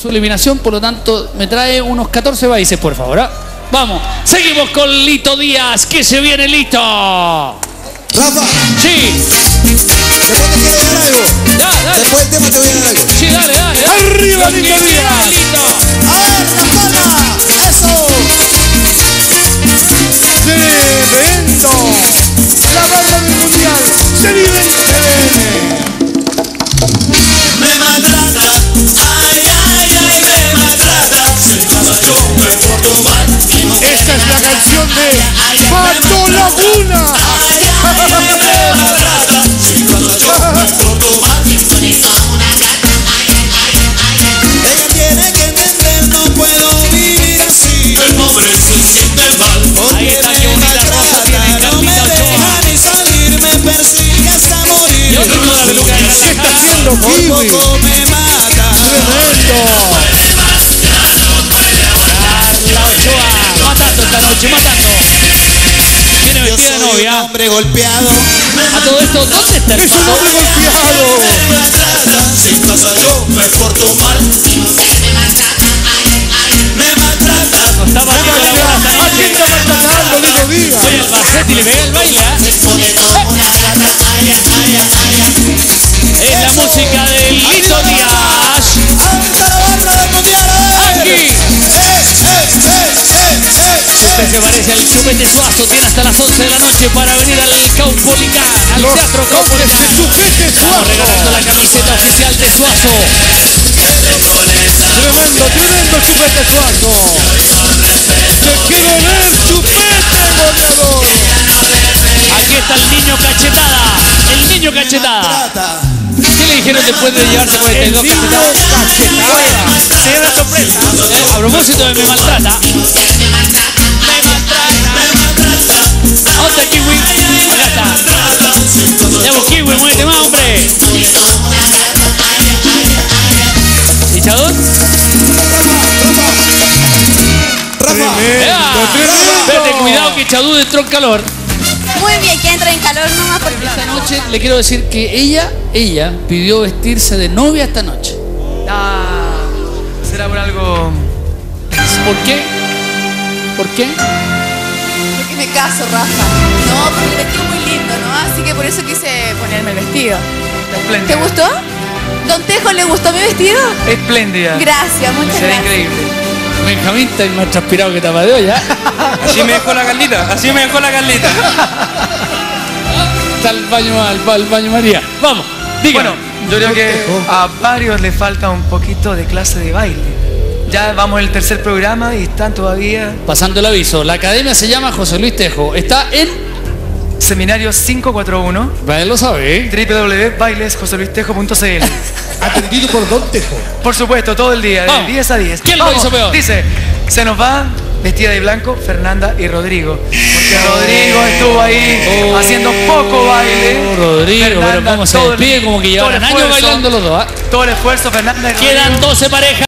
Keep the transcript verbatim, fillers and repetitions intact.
su eliminación, por lo tanto me trae unos catorce países, por favor. ¿eh? Vamos, seguimos con Lito Díaz, que se viene Lito. Rafa. Sí. Después te quiero dar algo. Ya, dale. Después del tema te voy a dar algo. Sí, dale, dale. dale. Arriba, Lo Lito que Díaz. quiera, Lito. A ver, Rafa. Eso. Tremendo. La barra del mundial. Se vive en T V N. Me maltrata, ay, ay, ay, me maltrata. Si cuando yo me porto mal. Esta es la canción de Pato Laguna. Ay, ay, ay, me maltrata. Si cuando yo me porto mal. Ella tiene que entender, no puedo vivir así. El pobre se siente mal. Ahí está, qué bonita rosa tiene Carlita Ochoa. Ni salir, me persigue hasta morir. Y otro modo de Lucas. ¿Qué está haciendo Por Kiwi? poco me mata. Tremendo. Carla Ochoa, matando esta noche, matando. Viene Yo vestida de soy un novia. hombre golpeado. A todo esto, ¿dónde está el Es un pato? hombre golpeado. Me maltrata. Si pasa yo me porto mal. Me maltrata. No está batiendo la bola esta ¿A quién noche. está maltratando, Lito Díaz? Oye, el Balsetti le pega el baile, ¿eh? Es la música de Lito Díaz. ¡Alta la barra del mundial! Aquí. Si usted se parece al Chupete Suazo, tiene hasta las once de la noche para venir al Caupolicán, al Los Teatro hombres Caupolicán. de Chupete Estamos regalando Suazo. la camiseta oficial de Suazo. Tremendo, tremendo Chupete Suazo. Te quiero ver, Chupete goleador. Aquí está el niño cachetada. El niño cachetada. ¿Qué le dijeron después de llevarse cuarenta y El dos niño cachetadas? cachetada. Se una sorpresa. Eh, a propósito de me maltrata. ¿Dónde está Kiwi? Acá está. Ya vos, Kiwi, muévete más, hombre. ¿Hichador? Rafa, Tremendo, Vete, tremendo. cuidado que Chadú entró en calor. Muy bien, que entra en calor nomás porque Esta noche le quiero decir que ella, ella pidió vestirse de novia esta noche. Ah, será por algo. ¿Por qué? ¿Por qué? porque me caso, Rafa. No, porque el vestido es muy lindo, ¿no? Así que por eso quise ponerme el vestido. ¿Te Espléndida. gustó? ¿Don Tejo le gustó mi vestido? Espléndida. Gracias, muchas Será gracias. increíble. Benjamín está más transpirado que tapa de olla. Así me dejó la Carlita. Así me dejó la Carlita. Está el baño, al, al baño María. Vamos, dígame. Bueno, yo creo que a varios les falta un poquito de clase de baile. Ya vamos al tercer programa y están todavía. Pasando el aviso, la academia se llama José Luis Tejo. Está en... Seminario quinientos cuarenta y uno, Vaya, lo sabe. w w w punto bailes josé luis tejo punto c l. Atendido por Don Tejo. Por supuesto, todo el día, de Vamos. diez a diez. ¿Quién lo Vamos. hizo peor? Dice, se nos va vestida de blanco Fernanda y Rodrigo. Porque Rodrigo estuvo ahí Oh. haciendo poco baile. Rodrigo, pero Fernanda, cómo se todo el- despide, como que todo el llevaran años esfuerzo, bailando los dos. ¿ah? Todo el esfuerzo, Fernanda y Rodrigo. Quedan doce parejas.